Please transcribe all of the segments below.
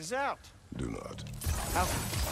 us out. Do not. How?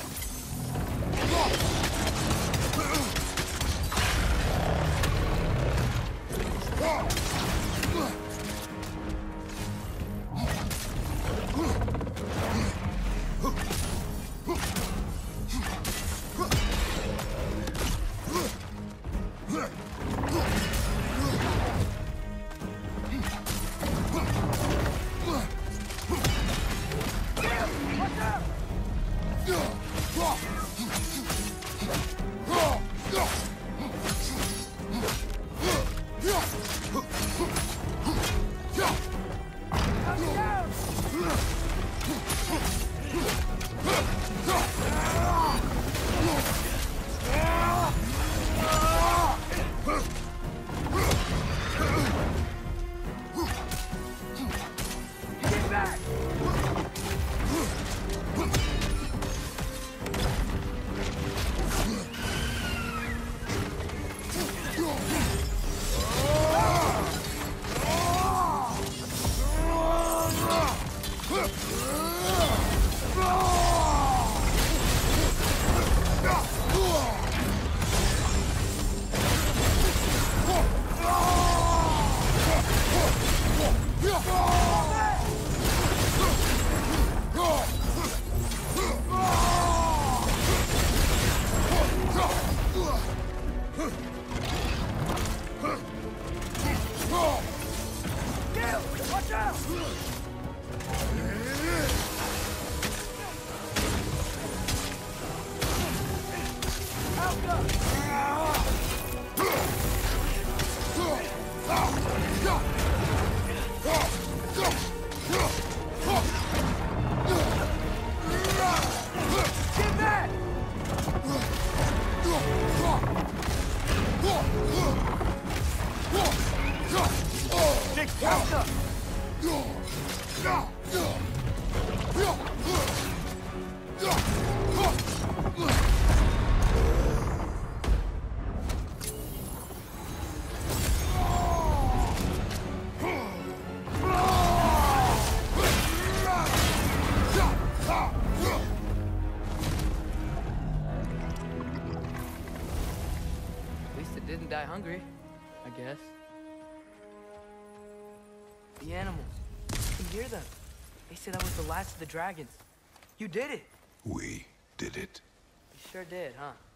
Didn't die hungry, I guess. The animals. I can hear them. They said that was the last of the dragons. You did it. We did it. You sure did, huh?